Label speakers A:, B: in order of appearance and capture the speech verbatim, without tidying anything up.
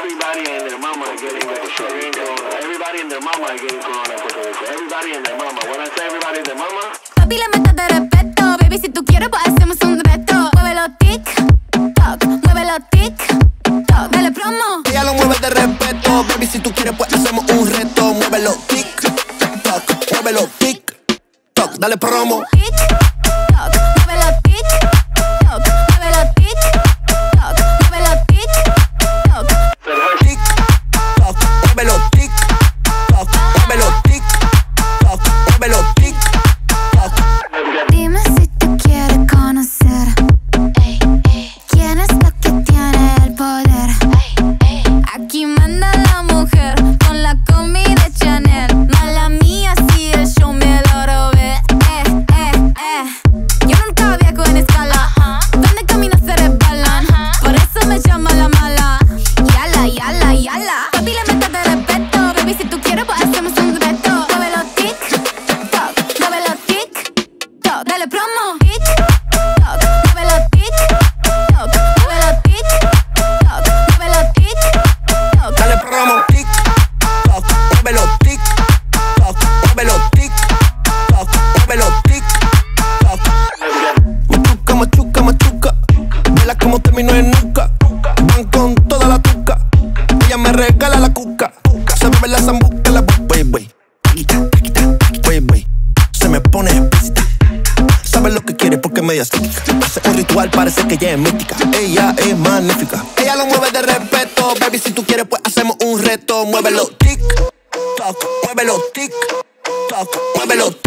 A: Everybody and their mama are getting corona. Everybody and their mama are getting corona en Puerto Rico. Everybody and their mama. When I say everybody and their mama.
B: Papi, le meto de respeto. Baby, si tú quieres, pues hacemos un reto. Muévelo tic, toc, muévelo tic, toc. Dale promo.
C: Ella lo mueve de respeto. Baby, si tú quieres, pues hacemos un reto. Muévelo tic, toc, muévelo tic, toc. Dale promo.
B: Tic, toc, muévelo tic, toc, muévelo tic, toc, muévelo tic, toc.
C: Tic, toc, muévelo tic, toc, muévelo tic, toc, muévelo tic, toc.
B: Dime si tú quieres conocer quién es la que tiene el poder. Aquí manda la mujer con la combi de Chanel. Mala mía si el show me lo robé. Eh, eh, eh. Yo nunca viajo en escala. Donde camino se resbalan. Por eso me llama la mala. Yala, yala, yala. Papi, le meto de respeto. Baby, si tú quieres, pues hacemos un reto. Muévelo tic, toc, muévelo tic, toc. Dale promo. Tic, toc, muévelo tic, toc, muévelo tic, toc, muévelo tic, toc.
C: Dale promo. Tic, toc, muévelo tic, toc, muévelo tic, toc, muévelo tic, toc. Machuca, machuca, machuca. Vela como terminó en nuca. Van con toda la tuca. Ella me regala la cuca. Se bebe la zambuca, la wey, wey. Taquita, taquita, wey, wey. Se me pone explícita. Sabe lo que quiere porque es media psíquica. Hace un ritual, parece que ella es mítica. Ella es magnífica. Ella lo mueve de respeto. Baby, si tú quieres, pues hacemos un reto. Muévelo tic, toc, muévelo tic, toc, muévelo